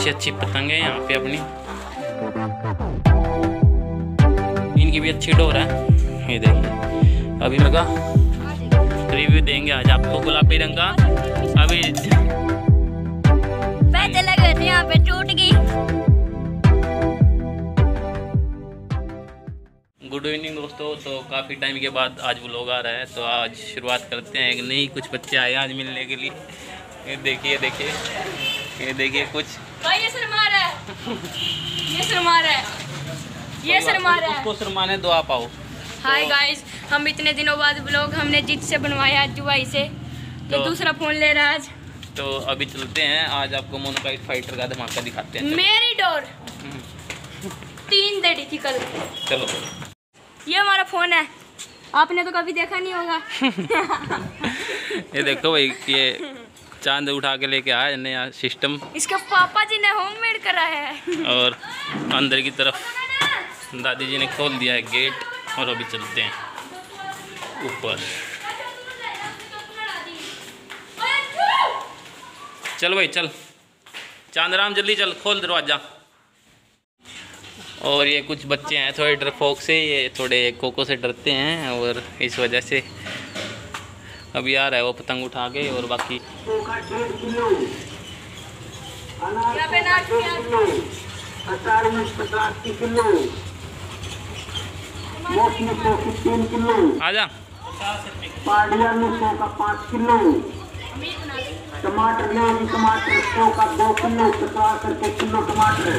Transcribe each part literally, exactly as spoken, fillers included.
अच्छी अच्छी पतंगे यहाँ पे अपनी, इनकी भी अच्छी डोर है। ये देखिए अभी लगा रिव्यू देंगे आज आपको गुलाबी रंग का। अभी पैसे लगे थे यहाँ पे, टूट गई। गुड इवनिंग दोस्तों। तो काफ़ी टाइम के बाद आज व्लॉग आ रहा है, तो आज शुरुआत करते हैं। एक नई कुछ बच्चे आए आज मिलने के लिए। ये देखिए देखिए ये देखिए कुछ भाई ये शर्मा रहा है, ये शर्मा रहा है, ये शर्मा रहा है। उसको शर्माने दो, आप आओ। हाय गाइस, हम इतने दिनों बाद ब्लॉग हमने जिद से बनवाया है, जुआई से। तो, तो दूसरा फोन ले रहा है आज। तो अभी चलते हैं, आज आपको मोनोकाइट फाइटर का धमाका दिखाते हैं। मेरी डोर तीन दे दी थी कल। चलो ये हमारा फोन है, आपने तो कभी देखा नहीं होगा। ये देखो भाई, ये चांद उठा के लेके आया नया सिस्टम। इसके पापा जी ने होममेड करा है। और अंदर की तरफ दादी जी ने खोल दिया है गेट। और अभी चलते हैं ऊपर। चल भाई चल, चांदराम जल्दी चल, खोल दरवाजा। और ये कुछ बच्चे हैं थोड़े डरपोक से, ये थोड़े कोको से डरते हैं और इस वजह से अभी आ रहा है वो पतंग उठा के। और बाकी आजा पाडिया में सौ का पाँच किलो, टमाटर ले टमाटर सौ का दो किलो, पचास रुपये किलो टमाटर।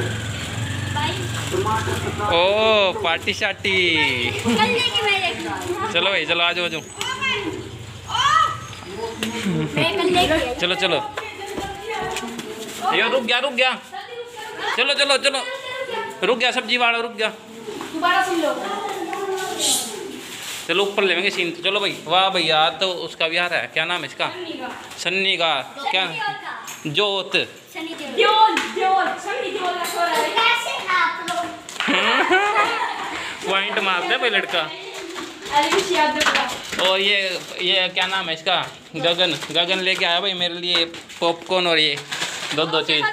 टमाटर ओ पार्टी शार्टी। चलो भाई चलो, आज हो जाओ। चलो चलो, ये रुक गया रुक गया, चलो चलो चलो, रुक गया सब्जी वाला, रुक गया। चलो ऊपर लेंगे सीन। तो चलो भाई, वाह भैया, तो उसका भी आ रहा है, क्या नाम है इसका? सन्नी का क्या? जोत। पॉइंट मारते भाई लड़का। और ये ये क्या नाम है इसका? गगन। गगन लेके आया भाई मेरे लिए पॉपकॉर्न और ये दो दो चीज।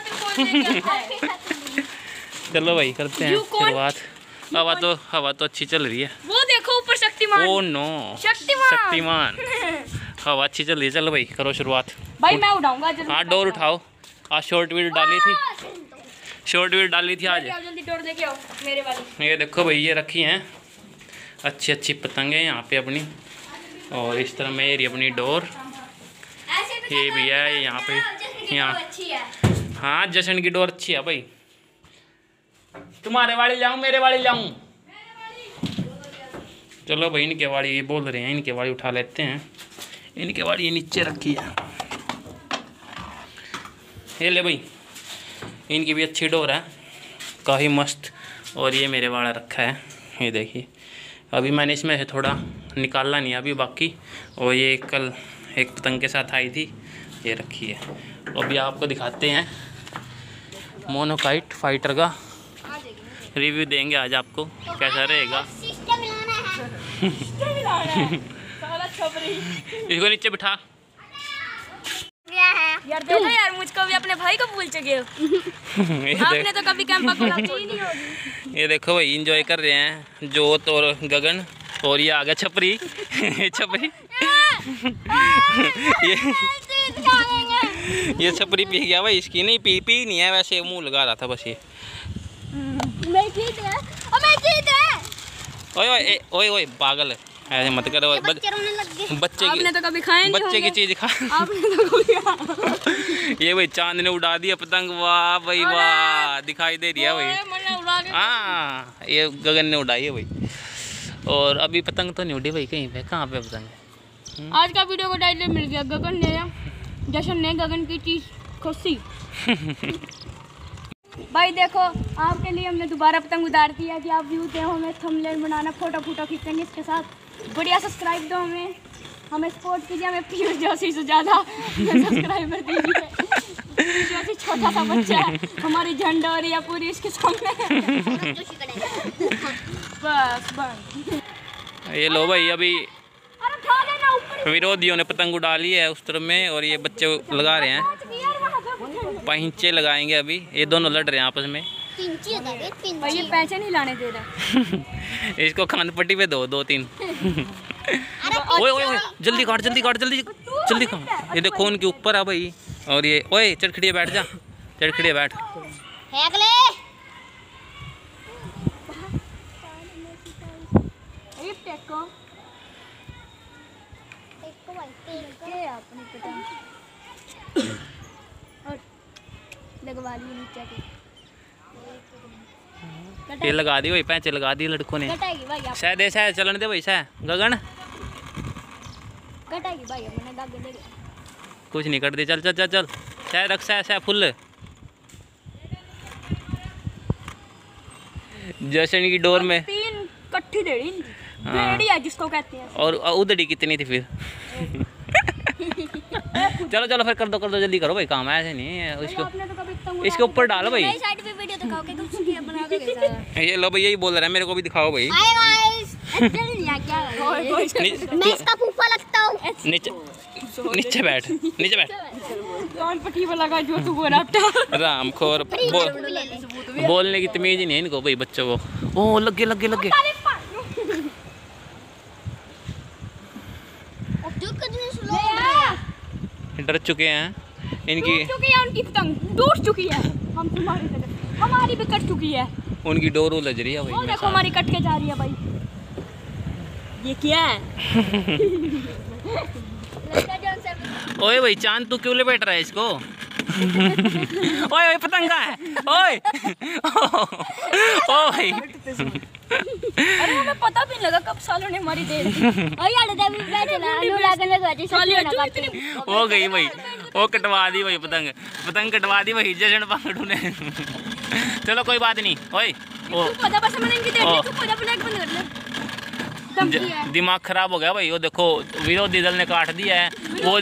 चलो भाई करते हैं शुरुआत। हवा तो हवा तो अच्छी चल रही है। वो देखो ऊपर शक्तिमान। Oh no, Shaktimaan Shaktimaan. हवा अच्छी चल रही है। चलो भाई करो शुरुआत। भाई मैं उठाऊंगा। हाँ डोर उठाओ। आज शॉर्ट वीडियो डाली थी, शॉर्ट वीडियो डाली थी आज। जल्दी डोर लेके आओ मेरे वाली। ये देखो भाई, ये रखी हैं अच्छी अच्छी पतंगे यहाँ पे अपनी। और इस तरह मेरी अपनी डोर। ये भी है यहाँ पे, यहाँ। हाँ जश्न की डोर अच्छी है भाई। तुम्हारे वाली लाऊं मेरे वाली लाऊं? चलो भाई, इनके वाली ये बोल रहे हैं, इनके वाली उठा लेते हैं। इनके वाली ये नीचे रखी है। ये ले भाई, इनकी भी अच्छी डोर है, काफ़ी मस्त। और ये मेरे वाला रखा है, ये देखिए। अभी मैंने इसमें से थोड़ा निकालना नहीं अभी बाकी। और ये कल एक पतंग के साथ आई थी, ये रखी है। अभी आपको दिखाते हैं मोनोकाइट फाइटर का रिव्यू देंगे आज आपको, कैसा रहेगा। इसको नीचे बिठा। यार देखो यार, मुझको भी अपने भाई को भूल चुके हो। आपने तो कभी कैंपा खोला ही नहीं होगी। ये देखो भाई, एंजॉय कर रहे हैं जोत और गगन। और ये आ गया छपरी। छपरी ये ये छपरी पी गया भाई। इसकी नहीं पी पी नहीं है वैसे, मुंह लगा रहा था बस। ये ओए ओए ओए ओए पागल, ऐसे मत करो। बच्चे की आपने तो कभी खाए नहीं बच्चे की चीज खा। आपने तो कभी ये भाई चांद ने उड़ा दिया पतंग। वाह भाई वाह, दिखाई दे रही है भाई। हाँ ये गगन ने उड़ाई है भाई। और अभी पतंग तो नहीं उड़ी भाई कहीं पे। कहाँ पे पतंग? आज का वीडियो को टाइटल मिल गया, गगन ने जश्न ने गगन की चीज खुशी। भाई देखो, आपके लिए हमने दोबारा पतंग उतार दिया कि आप व्यू दें, हमें थंबनेल बनाना, फोटो फोटो खींचेंगे इसके साथ। बढ़िया सब्सक्राइब दो हमें, हमें सपोर्ट कीजिए। हमें पीयूष जोशी से ज़्यादा सब्सक्राइबर दीजिए। पीयूष जोशी छोटा सा बच्चा है, हमारी झंडोरिया पूरी इसके सामने। बस बस ये लो भाई, अभी विरोधियों ने पतंग उड़ा ली है उस तरफ में। और ये बच्चे लगा रहे हैं। पैंचे लगाएंगे अभी। ये दोनों लड़ रहे हैं आपस में। भाई ये पैसे नहीं लाने दे रहा। इसको खान पट्टी पे दो दो तीन। ओए ओए ओए जल्दी काट जल्दी काट जल्दी जल्दी काट। ये देखो उनके ऊपर है भाई। और ये ओए चढ़खड़िया बैठ जा, चढ़खड़िया बैठ। लगवा ली नीचे की। ये लगा दी भाई, पैंचे लगा दी लड़कों ने। कटाएगी भाई आप। शायद ऐसा है, चलन दे भाई सह गगन। कटाएगी भाई मैंने दाग दे। कुछ नहीं कर दे, चल चल चल चल सह रख सह सह फुल। जशन की डोर में तीन कट्ठी देड़ी भेड़िया जिसको कहते हैं। और उधड़ी कितनी थी फिर? चलो चलो फिर कर दो कर दो जल्दी करो भाई, काम है ऐसे नहीं है। इसको तो इसके ऊपर डालो भाई। साइड पे वीडियो दिखाओ के कुछ किया बना के कैसा। ये लो भाई, यही बोल रहा है मेरे को भी दिखाओ भाई। हाय गाइस क्या मैं इसका फूफा लगता हूं। नीचे नीचे बैठ नीचे बैठ। कौन पट्टी पे लगा जो तू बोला था। राम खोर बोल, बोलने की तमीज ही नहीं है इनको भाई बच्चों को। ओ लगे लगे लगे डर चुके हैं इनकी। टूट चुकी है उनकी पतंग, टूट चुकी है। हम तुम्हारी तरफ हमारी भी कट चुकी है। उनकी डोर उलझ रही है भाई। वो देखो हमारी कट के जा रही है भाई। ये क्या है? ओए भाई चांद तू क्यों लेपेट रहा है इसको? ओए ओए पतंगा है ओए। ओ भाई अरे हमें पता भी नहीं लगा कब सालों ने हमारी दे दी। हो गई भाई, वो कटवा दी भाई पतंग, पतंग कटवा दी भाई जशन पांगड़ू ने। चलो कोई बात नहीं। ओए ओ दिमाग खराब हो गया भाई। वो देखो विरोधी दल ने काट दिया है। वो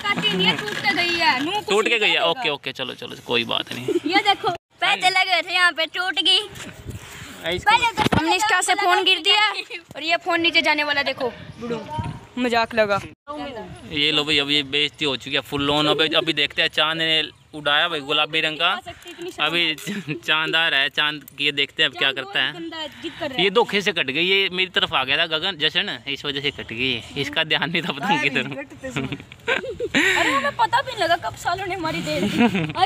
टूट के गई है। ओके ओके चलो चलो कोई बात नहीं। ये देखो पैसे लगे थे यहाँ पे, टूट गई। हमने इसका से फोन गिर दिया और ये फोन नीचे जाने वाला। देखो मजाक लगा। ये लो भाई अभी बेइज्जती हो चुकी है फुल लोन। अभी अभी देखते हैं चांद ने उड़ाया भाई गुलाबी रंग का। अभी चांद आ रहा है, चांद ये देखते हैं अब क्या करता है। ये धोखे से कट गई, ये मेरी तरफ आ गया था गगन जशन, इस वजह से कट गई। इसका ध्यान नहीं था पतंग की तरफ। अरे हमें पता भी नहीं लगा कब सालों ने हमारी दे दी।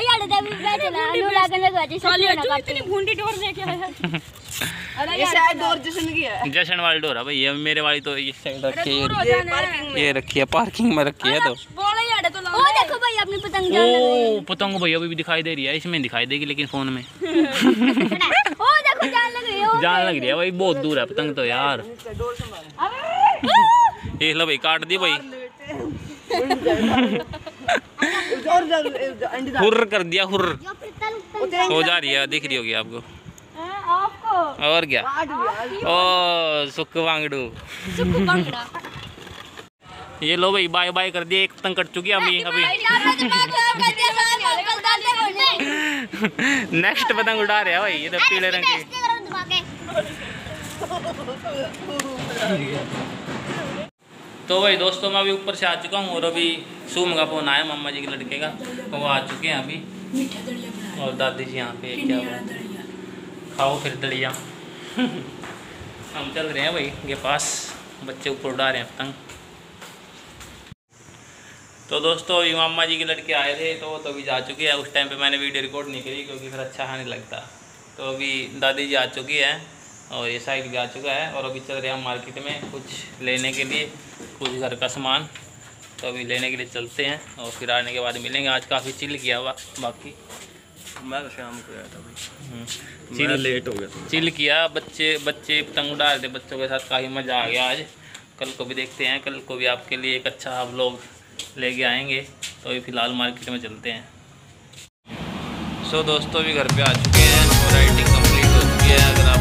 भूंडी डोर लेके आया। ये शायद डोर जशन की है। जशन वाली डोर है भाई। ये मेरे वाली तो ये साइड रखी है, ये रखी है पार्किंग में रखी है। तो ओ देखो भाई अपनी पतंग जान लग ओ पतंग भाई अभी भी दिखाई दे रही है। इसमें दिखाई देगी लेकिन फोन में। ओ देखो जान लग रही है। जान लग रही है भाई, बहुत दूर है पतंग तो यार। ये लो भाई काट दी भाई, हुर्र कर दिया हुर्र। हो जा रही है, दिख रही होगी आपको। और क्या ओ सुख वांगड़ू। ये लो भाई बाय बाय कर दिया। एक पतंग कट चुकी है अभी अभी। नेक्स्ट पतंग उड़ा रहे हैं भाई, ये तो पीले रंग की। तो भाई दोस्तों मैं अभी ऊपर से आ चुका हूँ और अभी सुम का फोन आया मामा जी के लड़के का, वो आ चुके हैं अभी। और दादी जी यहाँ पे क्या खाओ फिर दलिया। हम चल रहे हैं भाई के पास, बच्चे ऊपर उड़ा रहे हैं पतंग। तो दोस्तों अभी मामा जी के लड़के आए थे तो तो अभी जा चुके हैं। उस टाइम पे मैंने वीडियो रिकॉर्ड नहीं करी क्योंकि फिर अच्छा नहीं लगता। तो अभी दादी जी आ चुकी है और ये साइड भी आ चुका है और अभी चल रहे हैं मार्केट में कुछ लेने के लिए, कुछ घर का सामान। तो अभी लेने के लिए चलते हैं और फिर आने के बाद मिलेंगे। आज काफ़ी चिल किया हुआ, बाकी मैं तो शाम को आया था भाई, चिल लेट हो गया था। चिल किया। बच्चे बच्चे पतंग उड़ा रहे थे, बच्चों के साथ काफ़ी मज़ा आ गया आज। कल को भी देखते हैं, कल को भी आपके लिए एक अच्छा व्लॉग लेके आएंगे। तो अभी फ़िलहाल मार्केट में चलते हैं। सो so, दोस्तों भी घर पे आ चुके हैं और राइडिंग कंप्लीट हो चुकी है। अगर